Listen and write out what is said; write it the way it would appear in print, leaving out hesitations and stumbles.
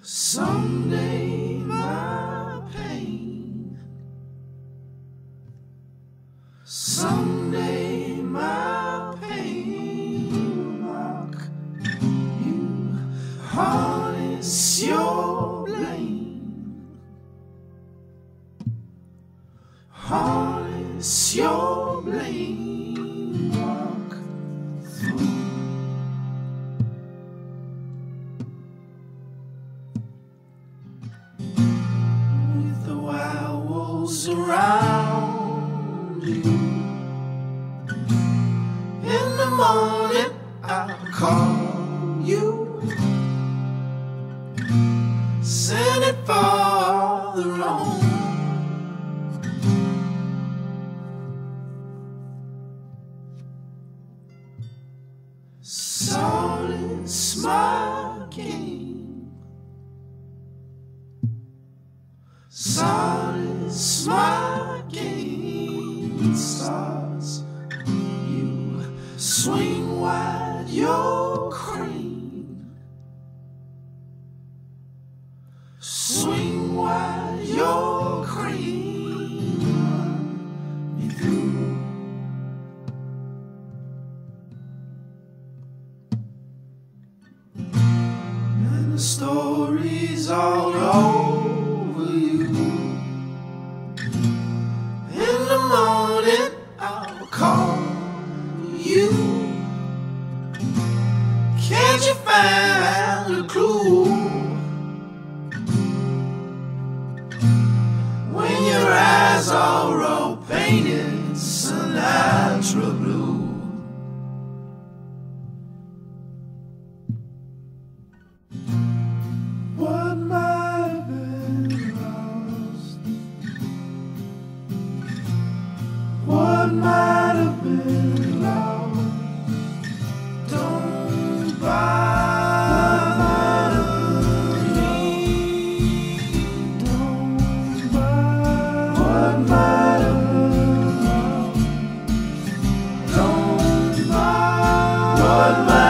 Someday my pain, someday my pain will mock you, harness your blame, harness your blame, walk through. Around you, in the morning I'll call you, send it farther on. Solace my game, solace my game. Stars, you swing wide your crane, swing wide your crane, run me through. And the stories all over you. In the morning I'll call you. Can't you find a clue? When your eyes are all painted Sinatra blue. What might have been lost, what might have been lost, don't bother me, don't bother. What might have been lost, don't bother. What might